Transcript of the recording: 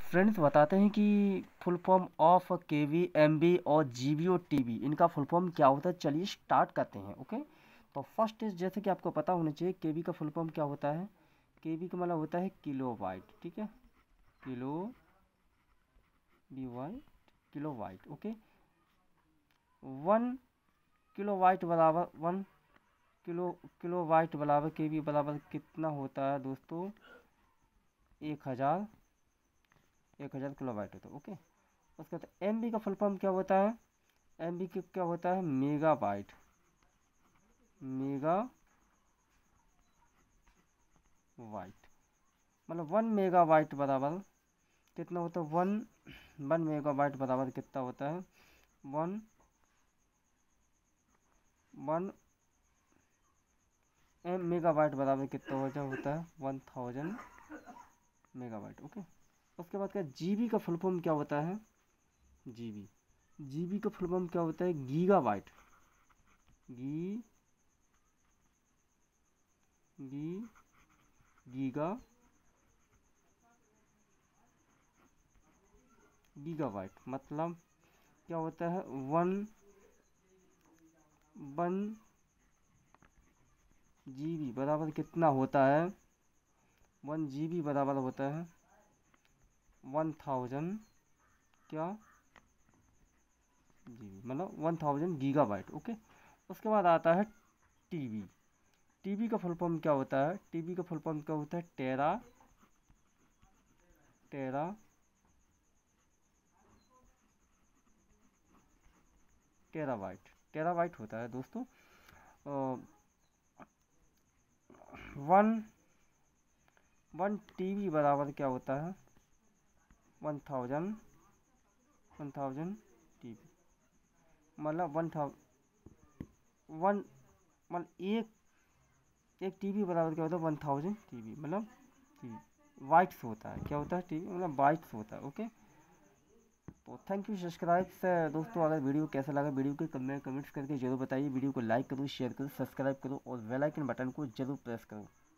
Friends बताते हैं कि full form of KB, MB और जीबी और टीबी, इनका फुल फॉर्म क्या होता है। चलिए स्टार्ट करते हैं। ओके, तो फर्स्ट इज, जैसे कि आपको पता होना चाहिए, केवी का फुल फॉर्म क्या होता है। केवी का मतलब होता है किलो वाइट। ठीक है, kilo B Y, kilobyte. Okay, 1 kilobyte बराबर 1 किलो वाइट बराबर केवी बराबर कितना होता है दोस्तों। 1000 किलो वाइट होता है। ओके, उसके बाद एम बी का फुल फॉर्म क्या होता है। एम बी क्या होता है, मेगा बाइट। मेगा वाइट मतलब 1 मेगा बाइट बराबर कितना होता है। वन मेगा बाइट बराबर कितना होता है। One one M megabyte बराबर कितना होता है 1000 मेगाबाइट। ओके, उसके बाद क्या, जीबी का फुल फॉर्म क्या होता है। जीबी जीबी का फुल फॉर्म क्या होता है, गीगा बाइट। गी गी गीगा गीगाबाइट मतलब क्या होता है। वन वन जीबी बराबर कितना होता है। 1 GB बराबर होता है 1000 क्या जीबी, मतलब 1000 गीगाबाइट। ओके, उसके बाद आता है टीबी। टीबी का फुल फॉर्म क्या होता है। टीबी का फुल फॉर्म क्या होता है, टेरा टेराबाइट होता है दोस्तों। वन वन टीबी बराबर क्या होता है, 1000 टीबी मतलब 1 मतलब एक टीबी बराबर क्या होता है, 1000 टीबी मतलब टीबी वाइट्स होता है। क्या होता है, टीबी मतलब बाइट्स होता है। ओके, तो थैंक यू। सब्सक्राइब से दोस्तों, अगर वीडियो कैसा लगा, वीडियो के कमेंट्स करके जरूर बताइए। वीडियो को लाइक करो, शेयर करो, सब्सक्राइब करो और बेल आइकन बटन को जरूर प्रेस करो।